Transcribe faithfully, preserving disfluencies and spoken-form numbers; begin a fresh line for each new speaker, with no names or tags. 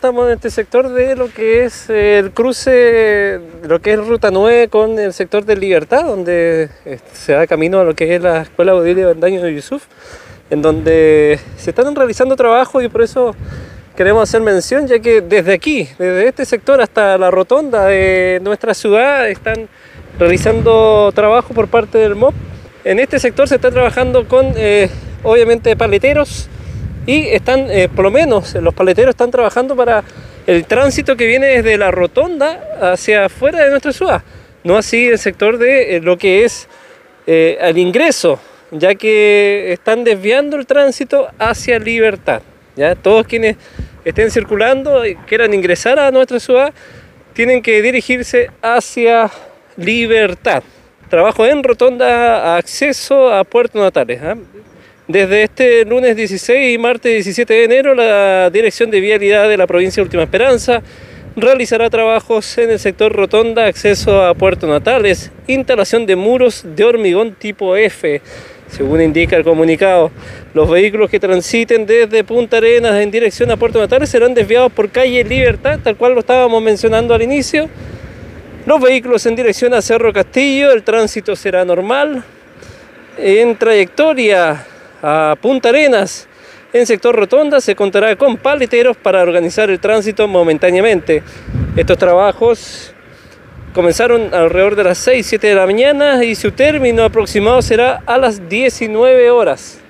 estamos en este sector de lo que es el cruce, lo que es Ruta nueve con el sector de Libertad, donde se da camino a lo que es la Escuela Odilia Bendaño de Yusuf, en donde se están realizando trabajos y por eso queremos hacer mención, ya que desde aquí, desde este sector hasta la rotonda de nuestra ciudad, están realizando trabajo por parte del M O P. En este sector se está trabajando con, eh, obviamente, paleteros y están, eh, por lo menos, los paleteros están trabajando para el tránsito que viene desde la rotonda hacia afuera de nuestra ciudad. No así el sector de eh, lo que es eh, el ingreso, ya que están desviando el tránsito hacia Libertad. ¿Ya? Todos quienes estén circulando y quieran ingresar a nuestra ciudad tienen que dirigirse hacia Libertad. Trabajo en rotonda, acceso a Puerto Natales. ¿eh? Desde este lunes dieciséis y martes diecisiete de enero, la Dirección de Vialidad de la provincia de Última Esperanza realizará trabajos en el sector rotonda, acceso a Puerto Natales, instalación de muros de hormigón tipo F. Según indica el comunicado, los vehículos que transiten desde Punta Arenas en dirección a Puerto Natales serán desviados por calle Libertad, tal cual lo estábamos mencionando al inicio. Los vehículos en dirección a Cerro Castillo, el tránsito será normal. En trayectoria a Punta Arenas, en sector rotonda, se contará con paleteros para organizar el tránsito momentáneamente. Estos trabajos comenzaron alrededor de las seis, siete de la mañana y su término aproximado será a las diecinueve horas.